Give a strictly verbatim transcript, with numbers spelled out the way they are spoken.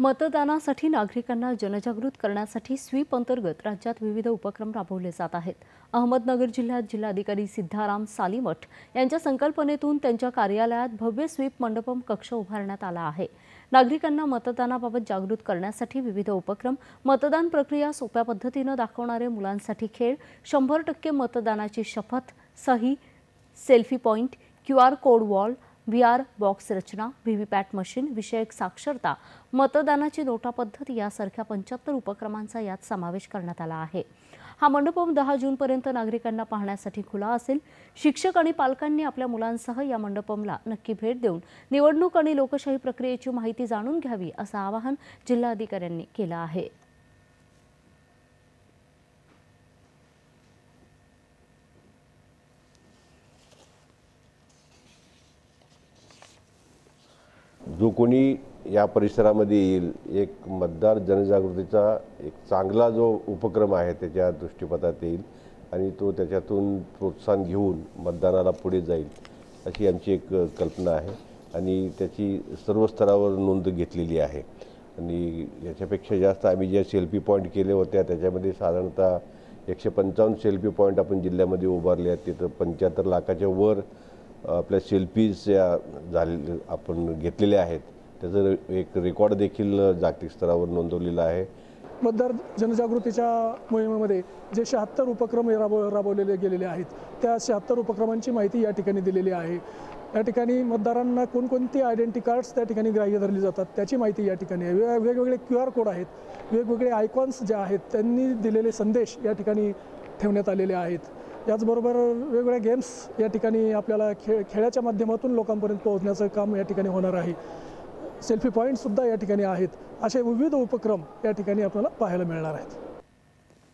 मतदानासाठी नागरिकांना जनजागृत करण्यासाठी स्वीप अंतर्गत राज्यात विविध उपक्रम राबवले जात आहेत। अहमदनगर जिल्ह्यात जिल्हाधिकारी सिद्धाराम सालीमठ यांच्या संकल्पनेतून त्यांच्या कार्यालयात भव्य स्वीप मंडपम कक्ष उभारण्यात आला आहे। नागरिकांना मतदानाबाबत जागृत करण्यासाठी विविध उपक्रम, मतदान प्रक्रिया सोप्या पद्धतीने दाखवणारे मुलांसाठी खेळ, शंभर टक्के मतदानाची शपथ, सही, selfie point, QR code wall, VR box रचना, व्हीव्हीपॅट मशीन विषयक साक्षरता, मतदानाची नोटा पद्धत यासारख्या पंच्याहत्तर उपक्रमांचा यात समावेश करण्यात आला आहे। हा मंडपम दहा जून पर्यंत नागरिकांना पाहण्यासाठी खुला असेल। शिक्षक आणि पालकांनी आपल्या मुलांसह या मंडपमला नक्की भेट देऊन निवडणूक आणि लोकशाही प्रक्रियेची माहिती जाणून घ्यावी असं आवाहन जिल्हाधिकाऱ्यांनी केलं आहे। जो कोणी या परिसरामध्ये येईल, एक मतदार जनजागृतीचा एक चांगला जो उपक्रम आहे त्याच्या दृष्टीपथात येईल आणि तो त्याच्यातून प्रोत्साहन घेऊन मतदानाला पुढे जाईल अशी आमची एक कल्पना आहे आणि त्याची सर्व स्तरावर नोंद घेतलेली आहे। आणि याच्यापेक्षा जास्त आम्ही जे सेल्फी पॉईंट केले होते त्याच्यामध्ये साधारणतः एकशे पंचावन्न सेल्फी पॉईंट आपण जिल्ह्यामध्ये उभारले आहेत। तिथं पंच्याहत्तर लाखाच्या वर आपल्या सेल्फीज या झाले आपण घेतलेले आहेत। त्याचं एक रेकॉर्ड देखील जागतिक स्तरावर नोंदवलेला आहे। मतदार जनजागृतीच्या मोहिमेमध्ये जे शहात्तर उपक्रम राबव राबवलेले गेलेले आहेत त्या शहात्तर उपक्रमांची माहिती या ठिकाणी दिलेली आहे। या ठिकाणी मतदारांना कोणकोणती आयडेंटिटी कार्ड्स त्या ठिकाणी ग्राह्य धरली जातात त्याची माहिती या ठिकाणी आहे। वे वेगवेगळे क्यू आर कोड आहेत, वेगवेगळे आयकॉन्स जे आहेत त्यांनी दिलेले संदेश या ठिकाणी ठेवण्यात आलेले आहेत। याचबरोबर वेगवेगळ्या गेम्स या ठिकाणी आपल्याला खेळ खेळाच्या माध्यमातून लोकांपर्यंत पोहोचण्याचं काम या ठिकाणी होणार आहे। सेल्फी पॉईंटसुद्धा या ठिकाणी आहेत। असे विविध उपक्रम या ठिकाणी आपल्याला पाहायला मिळणार आहेत।